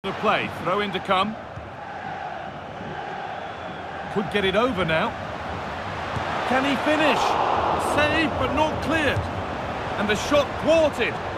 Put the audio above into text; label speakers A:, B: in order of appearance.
A: The play, throw in to come. Could get it over now. Can he finish? Saved but not cleared. And the shot thwarted.